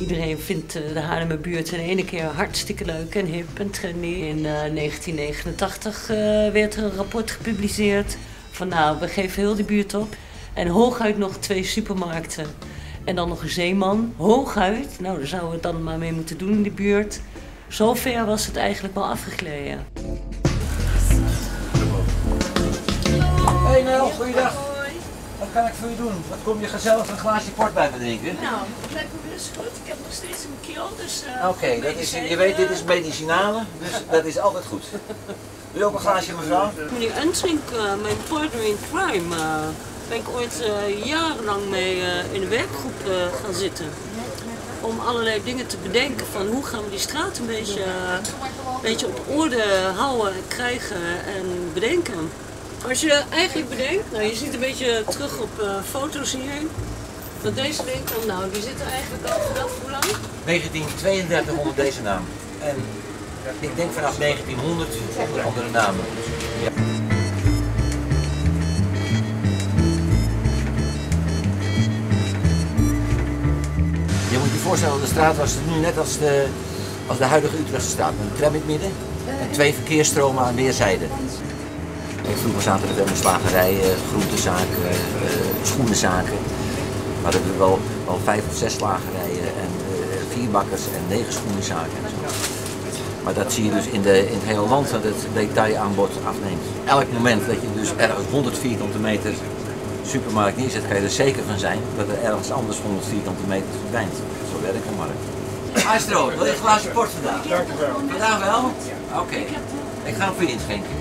Iedereen vindt de Haarlemmerbuurt in de ene keer hartstikke leuk en hip en trendy. In 1989 werd er een rapport gepubliceerd van nou, we geven heel die buurt op. En hooguit nog 2 supermarkten en dan nog een zeeman. Hooguit, nou daar zouden we het dan maar mee moeten doen in die buurt. Zo ver was het eigenlijk wel afgegleden. Hey Nel, goeiedag. Wat kan ik voor je doen? Wat kom je gezellig een glaasje port bij me drinken? Nou, dat lijkt me best goed. Ik heb nog steeds een keel, dus... Oké, dat is, je weet, dit is medicinale, dus dat is altijd goed. Wil je ook een glaasje, mevrouw? Meneer Unswink, mijn partner in crime, ben ik ooit jarenlang mee in een werkgroep gaan zitten. Om allerlei dingen te bedenken van hoe gaan we die straat een beetje op orde houden, krijgen en bedenken. Als je eigenlijk bedenkt, nou je ziet een beetje terug op foto's hier, dat deze winkel, nou die zit er eigenlijk al vanaf hoe lang? 1932 onder deze naam. En ik denk vanaf 1900 onder andere namen. Ja. Je moet je voorstellen, de straat was nu net als de huidige Utrechtse straat. Met een tram in het midden en 2 verkeersstromen aan weerszijden. Vroeger zaten er wel slagerijen, groentezaken, schoenenzaken. Maar er hebben wel 5 of 6 slagerijen en 4 bakkers en 9 schoenenzaken. En zo. Maar dat zie je dus in het hele land dat het detailaanbod afneemt. Elk moment dat je dus ergens 100 vierkante meter supermarkt neerzet, kan je er zeker van zijn dat er ergens anders 100 vierkante meter verdwijnt. Zo werkt de markt. Maestro, wil je een glaasje port vandaag? Dank u wel. Vandaag wel? Oké. Ik ga hem voor je inschenken.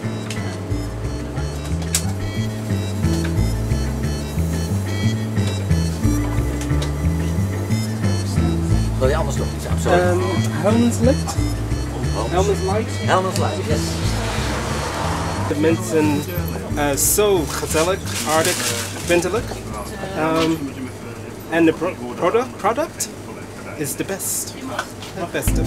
Wil je anders nog iets aan? Sorry. Helmens Licht. Helmens Light. Helmens Light, yes. De mensen zo gezellig, aardig, vriendelijk. En de product is de best. Het beste.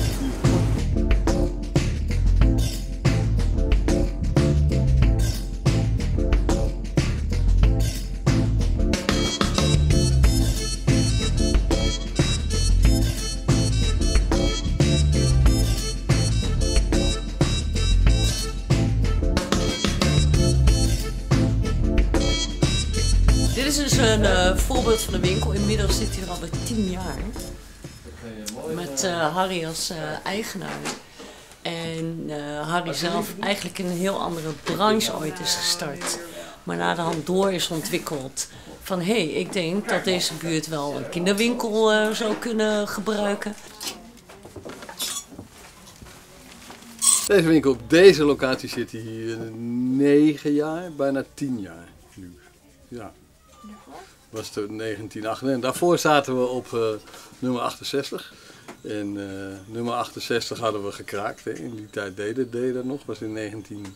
Dit is dus een voorbeeld van een winkel. Inmiddels zit hij er al bij 10 jaar. Met Harry als eigenaar. En Harry zelf eigenlijk in een heel andere branche ooit is gestart. Maar na de hand door is ontwikkeld. Van hé, ik denk dat deze buurt wel een kinderwinkel zou kunnen gebruiken. Deze winkel op deze locatie zit hier 9 jaar, bijna 10 jaar nu. Ja. Dat was toen 1998 en daarvoor zaten we op nummer 68. En nummer 68 hadden we gekraakt, hè. In die tijd deed dat nog, was in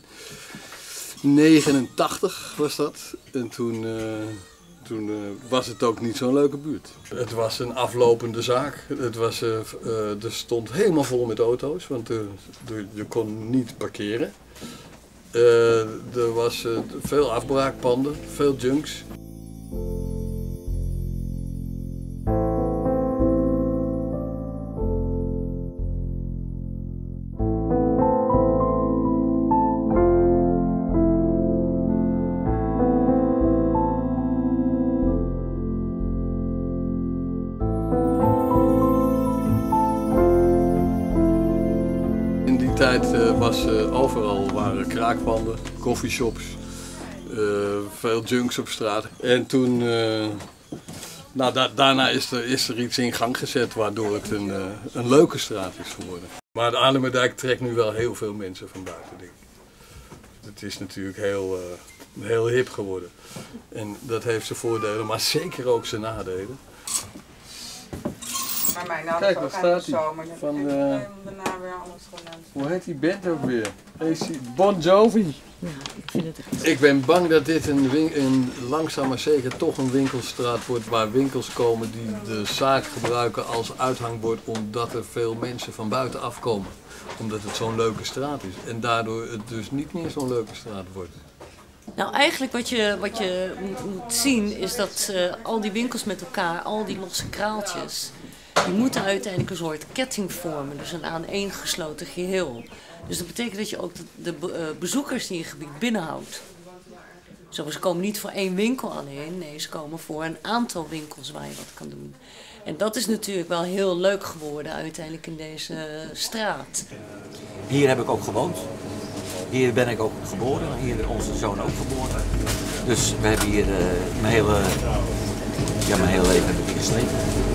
1989 was dat. En toen was het ook niet zo'n leuke buurt. Het was een aflopende zaak. Er stond helemaal vol met auto's, want je kon niet parkeren. Er was veel afbraakpanden, veel junks. Overal waren kraakpanden, coffeeshops, veel junks op straat. En toen, daarna is er iets in gang gezet waardoor het een leuke straat is geworden. Maar de Haarlemmerdijk trekt nu wel heel veel mensen van buiten. Het is natuurlijk heel hip geworden. En dat heeft zijn voordelen, maar zeker ook zijn nadelen. Maar mijn naam Kijk, is wat ook staat de zomer. van Daarna weer alles gewoon. Hoe heet die band ook weer? Bon Jovi. Ja, ik vind het echt. Ik ben bang dat dit een langzaam maar zeker toch een winkelstraat wordt waar winkels komen die de zaak gebruiken als uithangbord omdat er veel mensen van buiten afkomen. Omdat het zo'n leuke straat is en daardoor het dus niet meer zo'n leuke straat wordt. Nou, eigenlijk wat je moet zien is dat al die winkels met elkaar, al die losse kraaltjes, die moeten uiteindelijk een soort ketting vormen, dus een aaneengesloten geheel. Dus dat betekent dat je ook de bezoekers die je gebied binnenhoudt. Zo, ze komen niet voor één winkel alleen, nee, ze komen voor een aantal winkels waar je wat kan doen. En dat is natuurlijk wel heel leuk geworden uiteindelijk in deze straat. Hier heb ik ook gewoond. Hier ben ik ook geboren. Hier is onze zoon ook geboren. Dus we hebben hier mijn hele leven heb ik hier gesleten.